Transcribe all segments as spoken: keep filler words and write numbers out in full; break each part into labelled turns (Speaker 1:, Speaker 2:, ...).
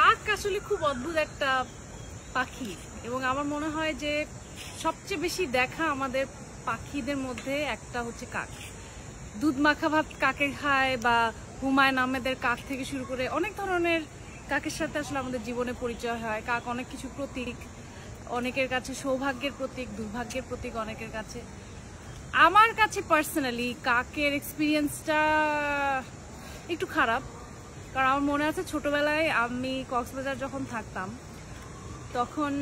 Speaker 1: কাক আসলে খুব অদ্ভুত একটা পাখি এবং আমার মনে হয় যে সবচেয়ে বেশি দেখা আমাদের পাখিদের মধ্যে একটা হচ্ছে কাক। দুধ মাখা ভাত কাকে খায় বা হুমায়ুন আহমেদের কাক থেকে শুরু করে অনেক ধরনের কাকের সাথে আসলে আমাদের জীবনে পরিচয় হয়। কাক অনেক কিছু প্রতীক, অনেকের কাছে সৌভাগ্যের প্রতীক, দুর্ভাগ্যের প্রতীক অনেকের কাছে। আমার কাছে পার্সোনালি কাকের এক্সপিরিয়েন্সটা একটু খারাপ, কারণ আমার মনে আছে ছোটবেলায় আমি কক্সবাজার যখন থাকতাম তখন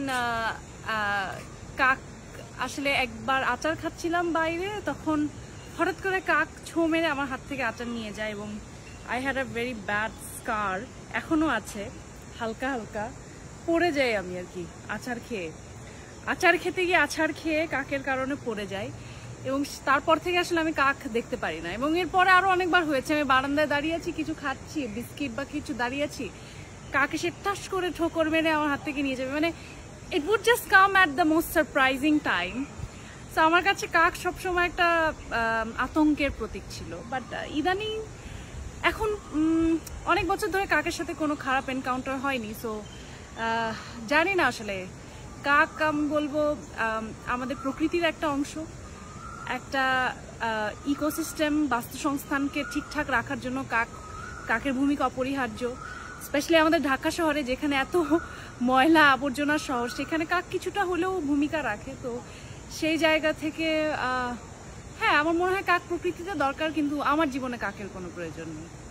Speaker 1: কাক আসলে একবার আচার খাচ্ছিলাম বাইরে, তখন হঠাৎ করে কাক ছোঁ মেরে আমার হাত থেকে আচার নিয়ে যায় এবং I had a very bad scar, এখনো আছে হালকা হালকা, পড়ে যাই আমি আর কি আচার খেয়ে। আচার খেতে গিয়ে আচার খেয়ে কাকের কারণে পড়ে যায় এবং তারপর থেকে আসলে আমি কাক দেখতে পারি না। এবং এরপরে আরো অনেকবার হয়েছে, আমি বারান্দায় দাঁড়িয়ে আছি, কিছু খাচ্ছি, বিস্কিট বা কিছু দাঁড়িয়ে আছি, কাক এসে টাস করে ঠোকর মেরে আমার হাত থেকে নিয়ে যাবে। মানে it would just come at the most surprising time. তো আমার কাছে কাক সবসময় একটা আতঙ্কের প্রতীক ছিল। বাট ইদানিং এখন অনেক বছর ধরে কাকের সাথে কোনো খারাপ এনকাউন্টার হয়নি। সো জানি না আসলে কাক আমি বলবো আমাদের প্রকৃতির একটা অংশ, একটা ইকোসিস্টেম বাস্তুসংস্থানকে ঠিকঠাক রাখার জন্য কাক কাকের ভূমিকা অপরিহার্য। স্পেশালি আমাদের ঢাকা শহরে যেখানে এত ময়লা আবর্জনার শহর, সেখানে কাক কিছুটা হলেও ভূমিকা রাখে। তো সেই জায়গা থেকে হ্যাঁ আমার মনে হয় কাক প্রকৃতিতে দরকার, কিন্তু আমার জীবনে কাকের কোনো প্রয়োজন নেই।